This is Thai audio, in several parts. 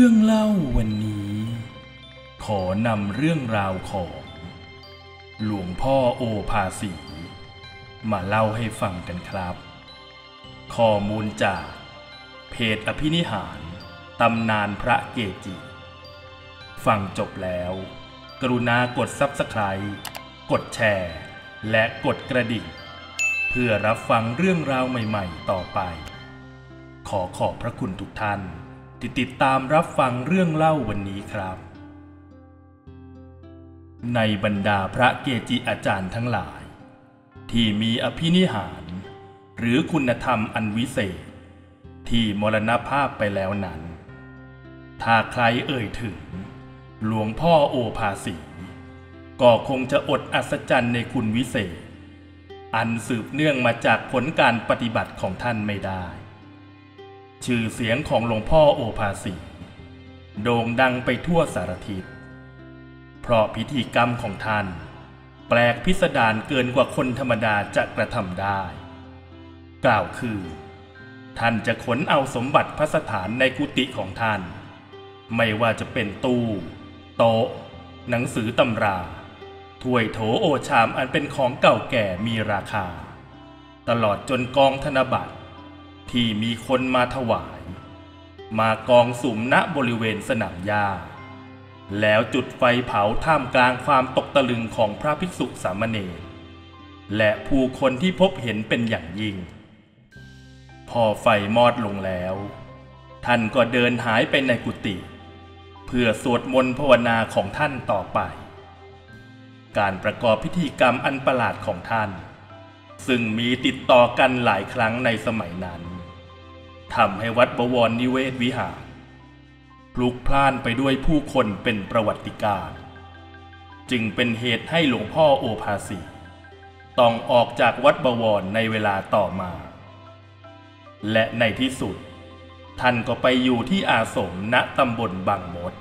รื่องเล่าวันนี้ขอนำเรื่องราวของหลวงพ่อโอภาสีมาเล่าให้ฟังกันครับข้อมูลจากเพจอภินิหารตำนานพระเกจิฟังจบแล้วกรุณากด Subscribe กดแชร์และกดกระดิ่งเพื่อรับฟังเรื่องราวใหม่ๆต่อไปขอบพระคุณทุกท่านที่ติดตามรับฟังเรื่องเล่าวันนี้ครับในบรรดาพระเกจิอาจารย์ทั้งหลายที่มีอภินิหารหรือคุณธรรมอันวิเศษที่มรณภาพไปแล้วนั้นถ้าใครเอ่ยถึงหลวงพ่อโอภาสีก็คงจะอดอัศจรรย์ในคุณวิเศษอันสืบเนื่องมาจากผลการปฏิบัติของท่านไม่ได้ชื่อเสียงของหลวงพ่อโอภาสีโด่งดังไปทั่วสารทิศเพราะพิธีกรรมของท่านแปลกพิสดารเกินกว่าคนธรรมดาจะกระทำได้กล่าวคือท่านจะขนเอาสมบัติพระสถานในกุฏิของท่านไม่ว่าจะเป็นตู้โต๊ะหนังสือตำราถ้วยโถโอชามอันเป็นของเก่าแก่มีราคาตลอดจนกองธนบัตรที่มีคนมาถวายมากองสุมณบริเวณสนามหญ้าแล้วจุดไฟเผาท่ามกลางความตกตะลึงของพระภิกษุสามเณรและผู้คนที่พบเห็นเป็นอย่างยิ่งพอไฟมอดลงแล้วท่านก็เดินหายไปในกุฏิเพื่อสวดมนต์ภาวนาของท่านต่อไปการประกอบพิธีกรรมอันประหลาดของท่านซึ่งมีติดต่อกันหลายครั้งในสมัยนั้นทำให้วัดบวรนิเวศวิหารพลุกพล่านไปด้วยผู้คนเป็นประวัติการณ์จึงเป็นเหตุให้หลวงพ่อโอภาสีต้องออกจากวัดบวรในเวลาต่อมาและในที่สุดท่านก็ไปอยู่ที่อาสมณตำบลบางมด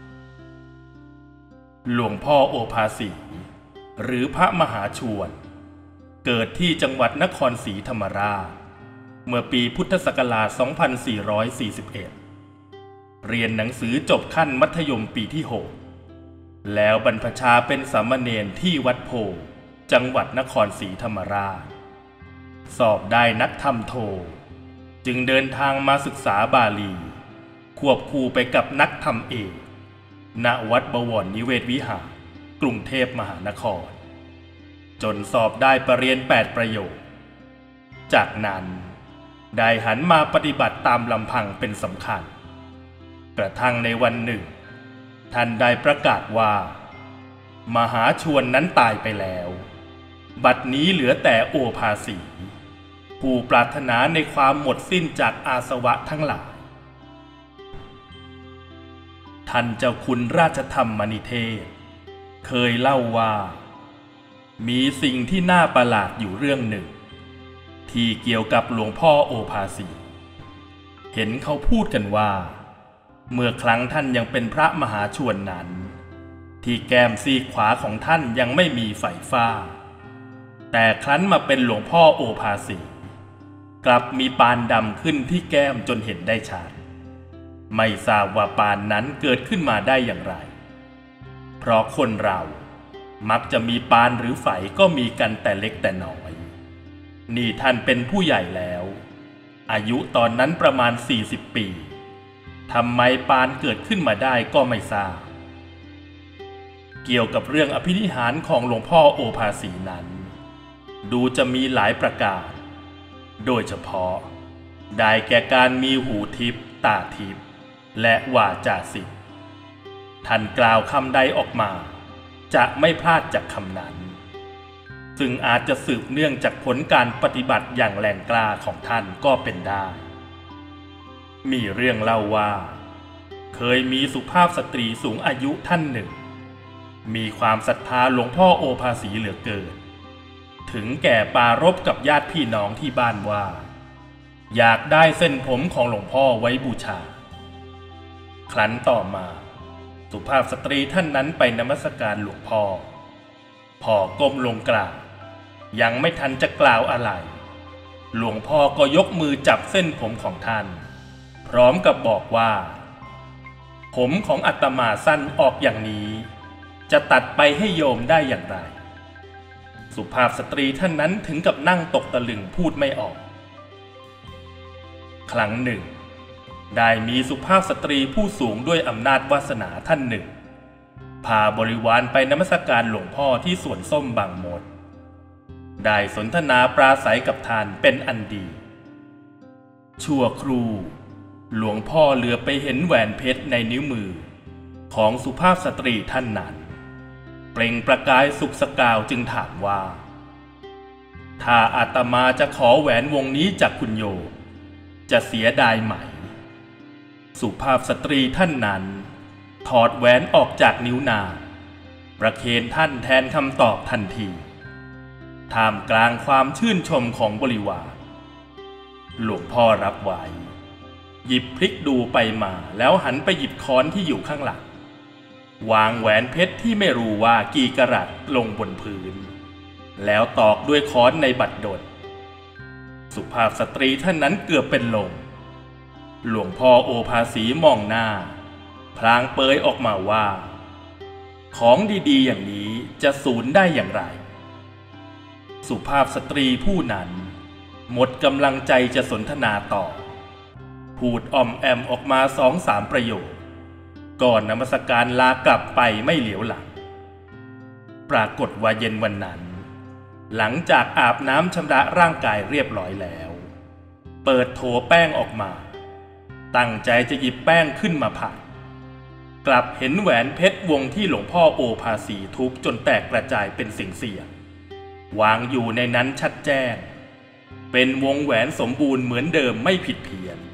หลวงพ่อโอภาสีหรือพระมหาชวนเกิดที่จังหวัดนครศรีธรรมราชเมื่อปีพุทธศักราช 2441 เรียนหนังสือจบขั้นมัธยมปีที่ 6 แล้วบรรพชาเป็นสามเณรที่วัดโพจังหวัดนครศรีธรรมราชสอบได้นักธรรมโทจึงเดินทางมาศึกษาบาลีควบคู่ไปกับนักธรรมเอกณวัดบวรนิเวศวิหารกรุงเทพมหานครจนสอบได้ปรริญญา8 ประโยคจากนั้นได้หันมาปฏิบัติตามลำพังเป็นสำคัญกระทั่งในวันหนึ่งท่านได้ประกาศว่ามหาชวนนั้นตายไปแล้วบัดนี้เหลือแต่โอภาสีผู้ปรารถนาในความหมดสิ้นจากอาสวะทั้งหลายท่านเจ้าคุณราชธรรมนิเทศเคยเล่าว่ามีสิ่งที่น่าประหลาดอยู่เรื่องหนึ่งที่เกี่ยวกับหลวงพ่อโอภาสีเห็นเขาพูดกันว่าเมื่อครั้งท่านยังเป็นพระมหาชวนนั้นที่แก้มซีกขวาของท่านยังไม่มีไฝฟ้าแต่ครั้นมาเป็นหลวงพ่อโอภาสีกลับมีปานดำขึ้นที่แก้มจนเห็นได้ชัดไม่ทราบว่าปานนั้นเกิดขึ้นมาได้อย่างไรเพราะคนเรามักจะมีปานหรือไฝก็มีกันแต่เล็กแต่น้อยนี่ท่านเป็นผู้ใหญ่แล้วอายุตอนนั้นประมาณ40 ปีทำไมปานเกิดขึ้นมาได้ก็ไม่ทราบเกี่ยวกับเรื่องอภินิหารของหลวงพ่อโอภาสีนั้นดูจะมีหลายประการโดยเฉพาะได้แก่การมีหูทิพย์ตาทิพย์และวาจาสิทธิ์ท่านกล่าวคำใดออกมาจะไม่พลาดจากคำนั้นซึ่งอาจจะสืบเนื่องจากผลการปฏิบัติอย่างแรงกล้าของท่านก็เป็นได้มีเรื่องเล่าว่าเคยมีสุภาพสตรีสูงอายุท่านหนึ่งมีความศรัทธาหลวงพ่อโอภาสีเหลือเกินถึงแก่ปรารภกับญาติพี่น้องที่บ้านว่าอยากได้เส้นผมของหลวงพ่อไว้บูชาครั้นต่อมาสุภาพสตรีท่านนั้นไปนมัสการหลวงพ่อพอก้มลงกราบยังไม่ทันจะกล่าวอะไรหลวงพ่อก็ยกมือจับเส้นผมของท่านพร้อมกับบอกว่าผมของอาตมาสั้นออกอย่างนี้จะตัดไปให้โยมได้อย่างไรสุภาพสตรีท่านนั้นถึงกับนั่งตกตะลึงพูดไม่ออกครั้งหนึ่งได้มีสุภาพสตรีผู้สูงด้วยอำนาจวาสนาท่านหนึ่งพาบริวารไปนมัสการหลวงพ่อที่สวนส้มบางมดได้สนทนาปราศัยกับท่านเป็นอันดีชั่วครู่หลวงพ่อเหลือไปเห็นแหวนเพชรในนิ้วมือของสุภาพสตรีท่านนั้นเปล่งประกายสุขสกาวจึงถามว่าถ้าอาตมาจะขอแหวนวงนี้จากคุณโยมจะเสียดายไหมสุภาพสตรีท่านนั้นถอดแหวนออกจากนิ้วนางประเคนท่านแทนคำตอบทันทีท่ามกลางความชื่นชมของบริวารหลวงพ่อรับไว้หยิบพลิกดูไปมาแล้วหันไปหยิบค้อนที่อยู่ข้างหลังวางแหวนเพชรที่ไม่รู้ว่ากี่กะรัตลงบนพื้นแล้วตอกด้วยค้อนในบัดดลสุภาพสตรีท่านนั้นเกือบเป็นลมหลวงพ่อโอภาสีมองหน้าพลางเปยออกมาว่าของดีๆอย่างนี้จะสูญได้อย่างไรสุภาพสตรีผู้นั้นหมดกำลังใจจะสนทนาต่อพูดอ้อมแอมออกมา2-3ประโยคก่อนนมัสการลากลับไปไม่เหลียวหลังปรากฏว่าเย็นวันนั้นหลังจากอาบน้ำชำระร่างกายเรียบร้อยแล้วเปิดโถแป้งออกมาตั้งใจจะหยิบแป้งขึ้นมาผัดกลับเห็นแหวนเพชรวงที่หลวงพ่อโอภาสีทุบจนแตกกระจายเป็นเสียงๆวางอยู่ในนั้นชัดแจ้งเป็นวงแหวนสมบูรณ์เหมือนเดิมไม่ผิดเพี้ยน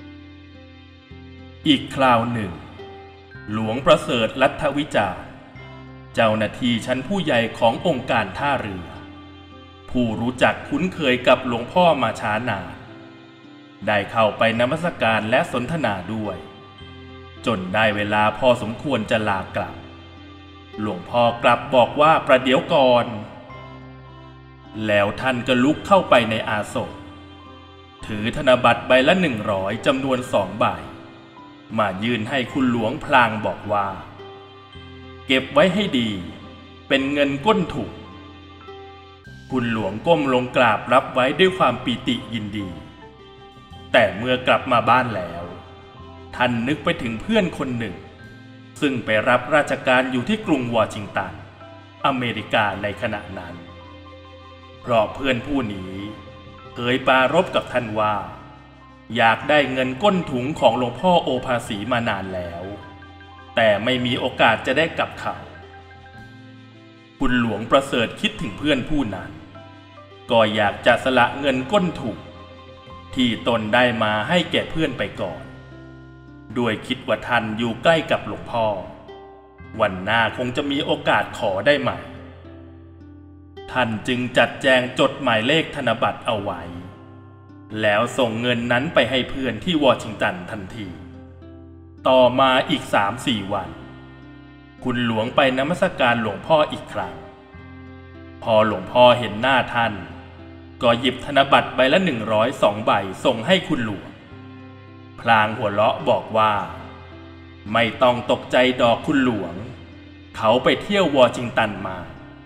อีกคราวหนึ่งหลวงประเสริฐรัฐวิจารณ์เจ้าหน้าที่ชั้นผู้ใหญ่ขององค์การท่าเรือผู้รู้จักคุ้นเคยกับหลวงพ่อมาช้านานได้เข้าไปนมัสการและสนทนาด้วยจนได้เวลาพอสมควรจะลากลับหลวงพ่อกลับบอกว่าประเดี๋ยวก่อนแล้วท่านก็ลุกเข้าไปในอาสมถือธนบัตรใบละ100จำนวน2 ใบมายื่นให้คุณหลวงพลางบอกว่าเก็บไว้ให้ดีเป็นเงินก้นถุงคุณหลวงก้มลงกราบรับไว้ด้วยความปีติยินดีแต่เมื่อกลับมาบ้านแล้วท่านนึกไปถึงเพื่อนคนหนึ่งซึ่งไปรับราชการอยู่ที่กรุงวอชิงตันอเมริกาในขณะนั้นเพราะเพื่อนผู้นี้เคยปรารภกับท่านว่าอยากได้เงินก้นถุงของหลวงพ่อโอภาสีมานานแล้วแต่ไม่มีโอกาสจะได้กลับเขาคุณหลวงประเสริฐคิดถึงเพื่อนผู้นั้นก็อยากจะสละเงินก้นถุงที่ตนได้มาให้แก่เพื่อนไปก่อนด้วยคิดว่าท่านอยู่ใกล้กับหลวงพ่อวันหน้าคงจะมีโอกาสขอได้ใหม่ท่านจึงจัดแจงจดหมายเลขธนบัตรเอาไว้แล้วส่งเงินนั้นไปให้เพื่อนที่วอชิงตันทันทีต่อมาอีก3-4 วันคุณหลวงไปนมัสการหลวงพ่ออีกครั้งพอหลวงพ่อเห็นหน้าท่านก็หยิบธนบัตรใบละ102 ใบส่งให้คุณหลวงพลางหัวเราะบอกว่าไม่ต้องตกใจดอกคุณหลวงเขาไปเที่ยววอชิงตันมา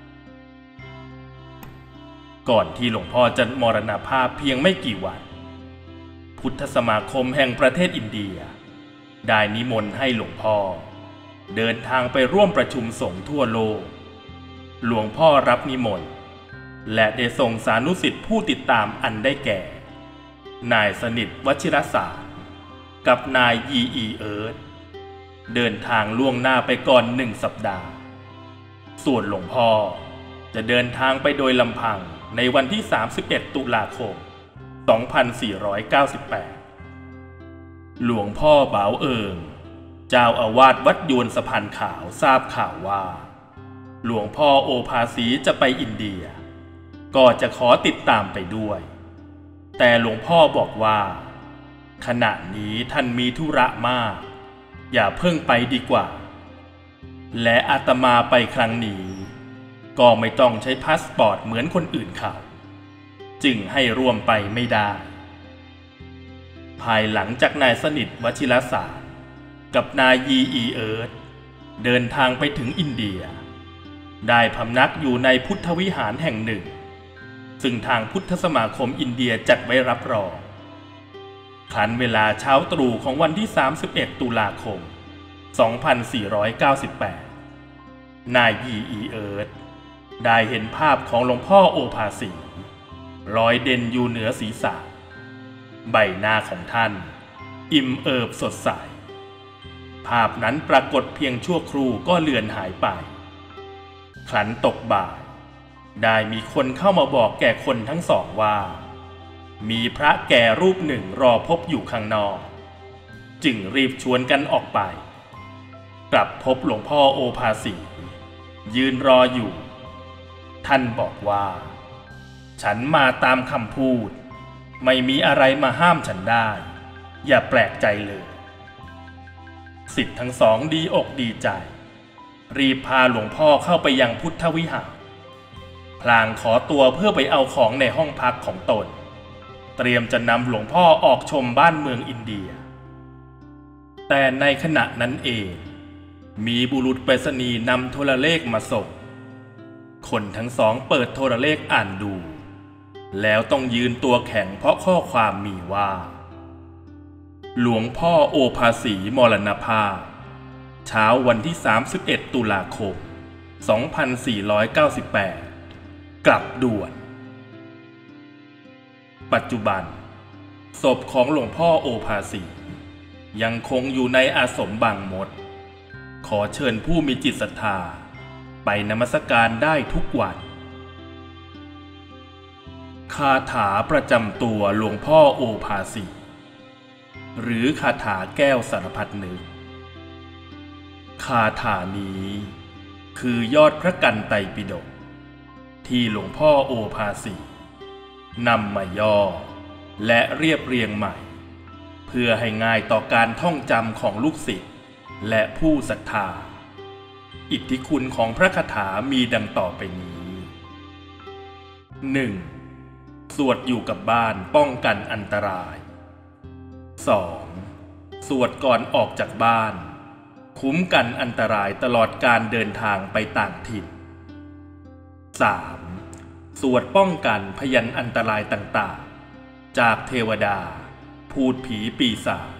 ก่อนที่หลวงพ่อจะมรณภาพเพียงไม่กี่วันพุทธสมาคมแห่งประเทศอินเดียได้นิมนต์ให้หลวงพ่อเดินทางไปร่วมประชุมสงฆ์ทั่วโลกหลวงพ่อรับนิมนต์และได้ส่งสานุสิทธิผู้ติดตามอันได้แก่นายสนิทวชิรสารกับนายยีเอิร์ธเดินทางล่วงหน้าไปก่อน1 สัปดาห์ส่วนหลวงพ่อจะเดินทางไปโดยลำพังในวันที่31 ตุลาคม 2498หลวงพ่อเบาเอิงเจ้าอาวาสวัดยวนสะพานขาวทราบข่าวว่าหลวงพ่อโอภาสีจะไปอินเดียก็จะขอติดตามไปด้วยแต่หลวงพ่อบอกว่าขณะนี้ท่านมีธุระมากอย่าเพิ่งไปดีกว่าและอาตมาไปครั้งนี้ก็ไม่ต้องใช้พาสปอร์ตเหมือนคนอื่นเขาจึงให้ร่วมไปไม่ได้ภายหลังจากนายสนิทวชิรสารกับนายยีอีเอิร์ธเดินทางไปถึงอินเดียได้พำนักอยู่ในพุทธวิหารแห่งหนึ่งซึ่งทางพุทธสมาคมอินเดียจัดไว้รับรองครั้นเวลาเช้าตรู่ของวันที่31ตุลาคม2498นายยีอีเอิร์ธได้เห็นภาพของหลวงพ่อโอภาสีลอยเด่นอยู่เหนือศีรษะใบหน้าของท่านอิ่มเอิบสดใสภาพนั้นปรากฏเพียงชั่วครู่ก็เลือนหายไปครั้นตกบ่ายได้มีคนเข้ามาบอกแก่คนทั้งสองว่ามีพระแก่รูปหนึ่งรอพบอยู่ข้างนอกจึงรีบชวนกันออกไปกลับพบหลวงพ่อโอภาสียืนรออยู่ท่านบอกว่าฉันมาตามคำพูดไม่มีอะไรมาห้ามฉันได้อย่าแปลกใจเลยศิษย์ทั้งสองดีอกดีใจรีบพาหลวงพ่อเข้าไปยังพุทธวิหารพลางขอตัวเพื่อไปเอาของในห้องพักของตนเตรียมจะนำหลวงพ่อออกชมบ้านเมืองอินเดียแต่ในขณะนั้นเองมีบุรุษไปรษณีย์นำโทรเลขมาส่งคนทั้งสองเปิดโทรเลขอ่านดูแล้วต้องยืนตัวแข็งเพราะข้อความมีว่าหลวงพ่อโอภาสีมรณภาพเช้าวันที่31ตุลาคม2498กลับด่วนปัจจุบันศพของหลวงพ่อโอภาสียังคงอยู่ในอาสมบางมดขอเชิญผู้มีจิตศรัทธาไปนมัสการได้ทุกวันคาถาประจำตัวหลวงพ่อโอภาสีหรือคาถาแก้วสารพัดนึกคาถานี้คือยอดพระกันไตรปิฎกที่หลวงพ่อโอภาสีนำมาย่อและเรียบเรียงใหม่เพื่อให้ง่ายต่อการท่องจำของลูกศิษย์และผู้ศรัทธาอิทธิคุณของพระคาถามีดังต่อไปนี้ 1. สวดอยู่กับบ้านป้องกันอันตราย 2. สวดก่อนออกจากบ้านคุ้มกันอันตรายตลอดการเดินทางไปต่างถิ่น 3. สวดป้องกันพยันอันตรายต่างๆจากเทวดาพูดผีปีศาจ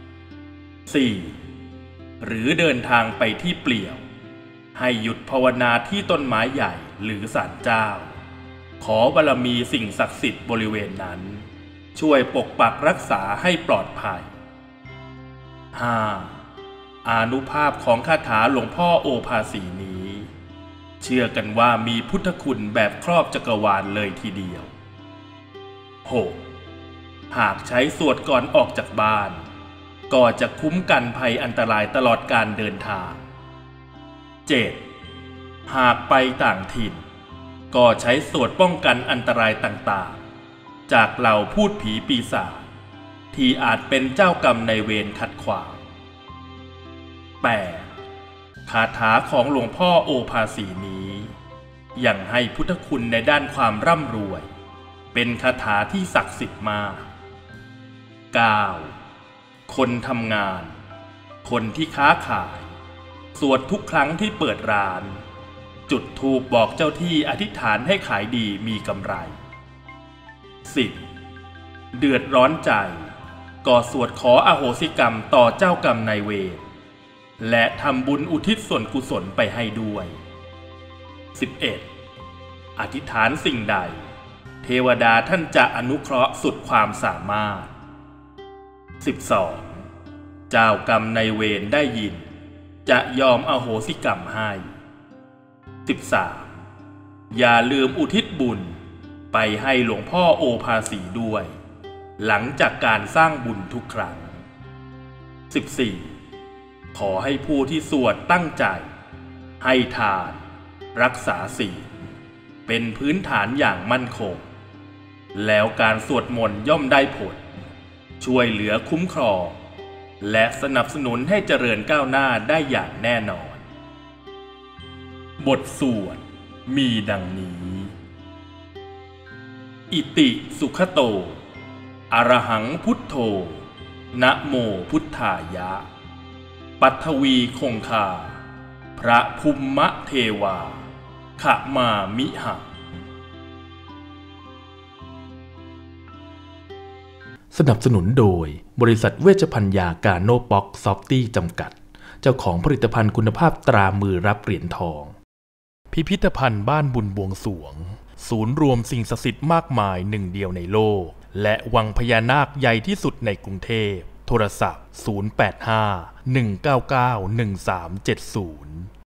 4. หรือเดินทางไปที่เปลี่ยวให้หยุดภาวนาที่ต้นไม้ใหญ่หรือศาลเจ้าขอบารมีสิ่งศักดิ์สิทธิ์บริเวณนั้นช่วยปกปักรักษาให้ปลอดภัย 5. อานุภาพของคาถาหลวงพ่อโอภาสีนี้เชื่อกันว่ามีพุทธคุณแบบครอบจักรวาลเลยทีเดียว 6. หากใช้สวดก่อนออกจากบ้านก็จะคุ้มกันภัยอันตรายตลอดการเดินทาง 7. หากไปต่างถิ่นก็ใช้สวดป้องกันอันตรายต่างๆจากเหล่าพูดผีปีศาจที่อาจเป็นเจ้ากรรมนายเวรขัดขวาง 8. คาถาของหลวงพ่อโอภาสีนี้ยังให้พุทธคุณในด้านความร่ำรวยเป็นคาถาที่ศักดิ์สิทธิ์มาก 9. คนทำงานคนที่ค้าขายสวดทุกครั้งที่เปิดร้านจุดธูปบอกเจ้าที่อธิษฐานให้ขายดีมีกำไร 10. เดือดร้อนใจก็สวดขออโหสิกรรมต่อเจ้ากรรมนายเวรและทำบุญอุทิศส่วนกุศลไปให้ด้วย 11. อธิษฐานสิ่งใดเทวดาท่านจะอนุเคราะห์สุดความสามารถ 12. เจ้ากรรมนายเวรได้ยินจะยอมอโหสิกรรมให้ 13. อย่าลืมอุทิศบุญไปให้หลวงพ่อโอภาสีด้วยหลังจากการสร้างบุญทุกครั้ง 14. ขอให้ผู้ที่สวดตั้งใจให้ทานรักษาศีลเป็นพื้นฐานอย่างมั่นคงแล้วการสวดมนต์ย่อมได้ผลช่วยเหลือคุ้มครองและสนับสนุนให้เจริญก้าวหน้าได้อย่างแน่นอนบทสวดมีดังนี้อิติสุขโตอะระหังพุทโธนะโมพุทธายะปัทวีคงคาพระภูมะเทวาขมามิหังสนับสนุนโดยบริษัทเวชภัณฑ์ยากาโนป๊อกซอฟตี้จำกัดเจ้าของผลิตภัณฑ์คุณภาพตรามือรับเหรียญทองพิพิธภัณฑ์บ้านบุญบวงสรวงศูนย์รวมสิ่งศักดิ์สิทธิ์มากมายหนึ่งเดียวในโลกและวังพญานาคใหญ่ที่สุดในกรุงเทพโทรศัพท์ 085 199 1370